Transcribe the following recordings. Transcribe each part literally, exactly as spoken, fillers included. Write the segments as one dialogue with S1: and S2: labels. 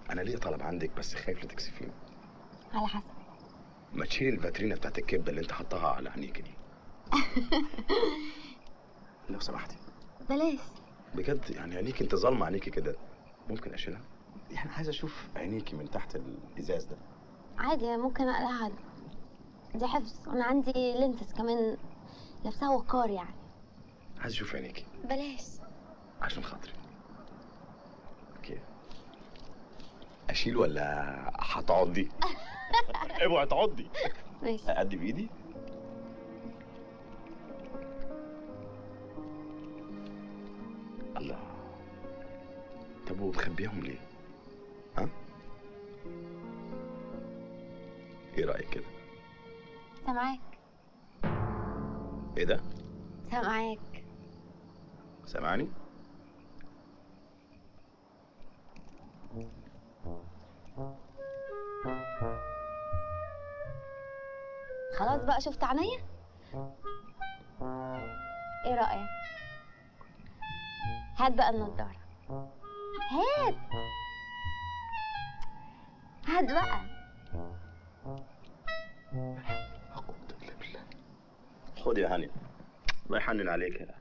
S1: انا ليا طلب عندك بس خايف لا تكسفيني.
S2: على حسب.
S1: ما تشيل الفاترينا بتاعت الكبده اللي انت حطاها على عينيك دي. لو سمحتي.
S2: بلاش
S1: بجد يعني عينيكي انت ظالمه عينيكي كده. ممكن اشيلها؟ يعني عايز اشوف عينيكي من تحت الازاز ده.
S2: عادي، ممكن اقلعها عادي. دي حفظ، انا عندي لينسز كمان لابسها وقار يعني.
S1: عايز اشوف عينيكي.
S2: بلاش
S1: عشان خاطري. اوكي. اشيل ولا هتعضي؟ اوعي تعضي.
S2: ماشي.
S1: اقدم بايدي. الله. طب وبتخبيهم ليه؟ ها؟ ايه رايك كده؟
S2: سامعاك.
S1: ايه ده؟
S2: سامعاك.
S1: سامعني؟
S2: خلاص بقى شفت عينيا؟ ايه رأيك؟ هات بقى النضارة. هات هات بقى.
S1: خد يا هاني. الله يحنن عليك يا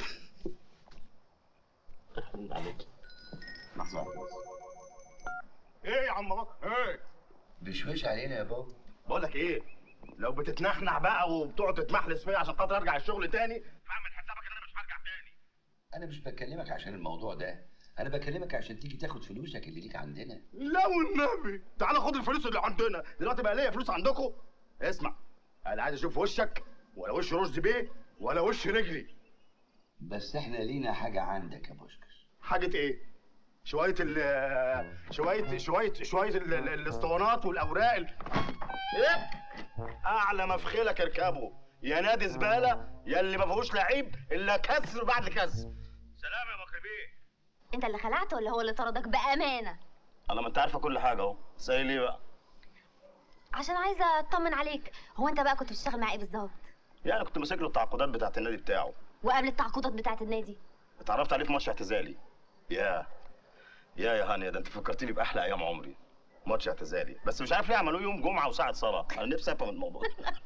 S1: الله يحنن عليك. لحظة واحدة بس. ايه يا عم بكر؟ ايه؟
S3: بشويش علينا يا بابا.
S1: بقول لك ايه؟ لو بتتنحنح بقى وبتقعد تتمحلس فيا عشان خاطر ارجع الشغل تاني، فاعمل حسابك ان انا مش هرجع تاني.
S3: انا مش بكلمك عشان الموضوع ده، انا بكلمك عشان تيجي تاخد فلوسك اللي ليك عندنا.
S1: لا والنبي، تعالى خد الفلوس اللي عندنا، دلوقتي بقى ليا فلوس عندكم؟ اسمع، انا عايز اشوف وشك ولا وش رشدي بيه ولا وش رجلي.
S3: بس احنا لينا حاجة عندك يا بوشكش.
S1: حاجة ايه؟ شوية ال شوية شوية شوية ال- ال- الاسطوانات والاوراق ال... ايه؟ اعلى ما في خيلك اركبه، يا نادي زبالة يا اللي ما فيهوش لعيب الا كسر بعد كسر. سلام يا بكر بيه.
S2: انت اللي خلعت ولا هو اللي طردك بأمانة؟
S1: الله، ما انت عارفة كل حاجة اهو، سايل ليه بقى؟
S2: عشان عايزة اطمن عليك. هو انت بقى كنت بتشتغل مع ايه بالظبط؟
S1: يعني كنت ماسك له التعاقدات بتاعت النادي بتاعه.
S2: وقبل التعاقدات بتاعت النادي؟
S1: اتعرفت عليه في ماتش اعتزالي. يا يا يا هانيا، ده انت فكرتني باحلى ايام عمري. ماتش اعتزالي، بس مش عارف ليه عملوه يوم جمعه وساعه صلاه، انا نفسي افهم الموضوع.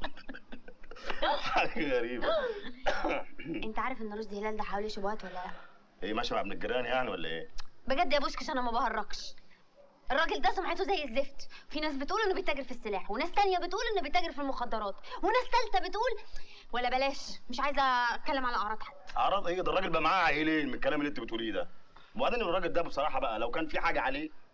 S1: حاجه غريبه.
S2: انت عارف ان رشدي هلال ده حواليه شبهات ولا لا؟
S1: ايه، ماشي مع ابن الجيران يعني ولا ايه؟
S2: بجد يا بوشكش انا ما بهرجش. الراجل ده سمعته زي الزفت، في ناس بتقول انه بيتاجر في السلاح، وناس تانية بتقول انه بيتاجر في المخدرات، وناس تالتة بتقول ولا بلاش، مش عايزه اتكلم على اعراض حد.
S1: اعراض ايه؟ ده الراجل بقى معاه عيلين من الكلام اللي انت بتقوليه ده. وبعدين الراجل ده بصراحه بقى لو كان في حاجه عليه